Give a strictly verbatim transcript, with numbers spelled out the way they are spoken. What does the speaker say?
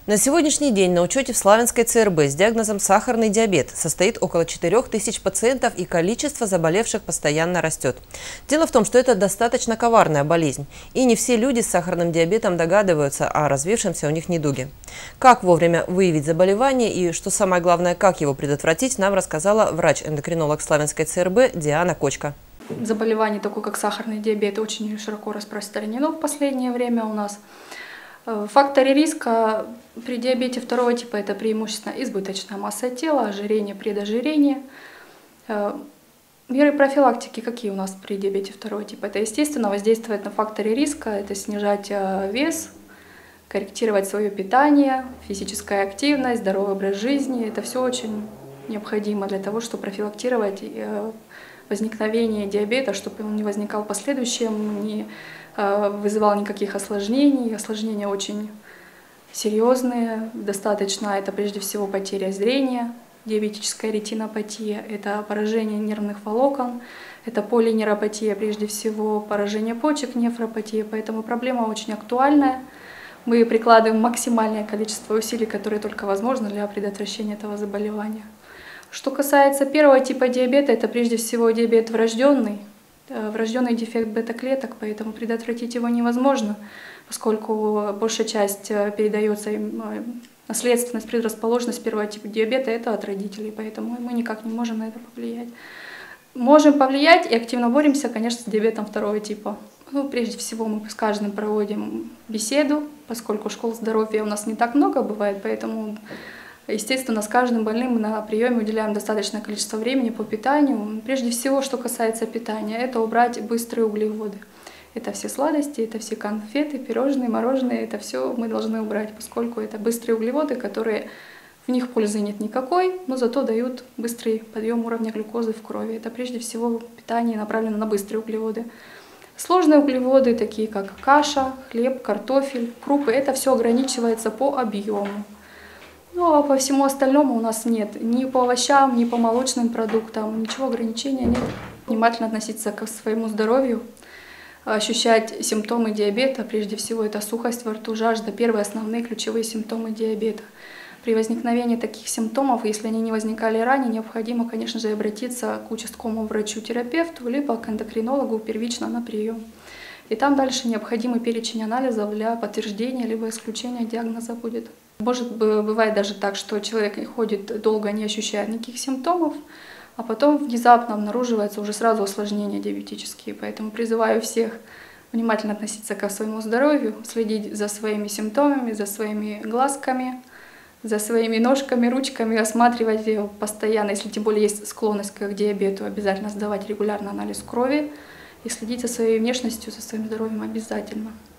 На сегодняшний день на учете в Славянской ЦРБ с диагнозом сахарный диабет состоит около четырёх тысяч пациентов, и количество заболевших постоянно растет. Дело в том, что это достаточно коварная болезнь, и не все люди с сахарным диабетом догадываются о развившемся у них недуге. Как вовремя выявить заболевание и, что самое главное, как его предотвратить, нам рассказала врач-эндокринолог Славянской ЦРБ Диана Кочка. Заболевание такое, как сахарный диабет, очень широко распространено в последнее время у нас. Факторы риска при диабете второго типа – это преимущественно избыточная масса тела, ожирение, предожирение. Меры профилактики какие у нас при диабете второго типа? Это, естественно, воздействовать на факторы риска, это снижать вес, корректировать свое питание, физическая активность, здоровый образ жизни. Это все очень необходимо для того, чтобы профилактировать возникновение диабета, чтобы он не возникал в последующем, не вызывал никаких осложнений. Осложнения очень серьезные, достаточно. Это прежде всего потеря зрения, диабетическая ретинопатия, это поражение нервных волокон, это полинейропатия, прежде всего поражение почек, нефропатия. Поэтому проблема очень актуальная. Мы прикладываем максимальное количество усилий, которые только возможно для предотвращения этого заболевания. Что касается первого типа диабета, это прежде всего диабет врожденный, врожденный дефект бета-клеток, поэтому предотвратить его невозможно, поскольку большая часть передается им, наследственность, предрасположенность первого типа диабета – это от родителей, поэтому мы никак не можем на это повлиять. Можем повлиять и активно боремся, конечно, с диабетом второго типа. Ну, прежде всего мы с каждым проводим беседу, поскольку школ здоровья у нас не так много бывает, поэтому, естественно, с каждым больным на приеме уделяем достаточное количество времени по питанию. Прежде всего, что касается питания, это убрать быстрые углеводы. Это все сладости, это все конфеты, пирожные, мороженое, это все мы должны убрать, поскольку это быстрые углеводы, которые в них пользы нет никакой, но зато дают быстрый подъем уровня глюкозы в крови. Это прежде всего питание направлено на быстрые углеводы. Сложные углеводы, такие как каша, хлеб, картофель, крупы, это все ограничивается по объему. Ну а по всему остальному у нас нет ни по овощам, ни по молочным продуктам, ничего ограничения нет. Внимательно относиться к своему здоровью, ощущать симптомы диабета, прежде всего это сухость во рту, жажда, первые основные ключевые симптомы диабета. При возникновении таких симптомов, если они не возникали ранее, необходимо, конечно же, обратиться к участковому врачу-терапевту, либо к эндокринологу первично на прием. И там дальше необходимый перечень анализов для подтверждения либо исключения диагноза будет. Может бывает даже так, что человек ходит долго, не ощущая никаких симптомов, а потом внезапно обнаруживается уже сразу осложнения диабетические. Поэтому призываю всех внимательно относиться к своему здоровью, следить за своими симптомами, за своими глазками, за своими ножками, ручками, осматривать ее постоянно. Если тем более есть склонность к диабету, обязательно сдавать регулярно анализ крови и следить за своей внешностью, за своим здоровьем обязательно.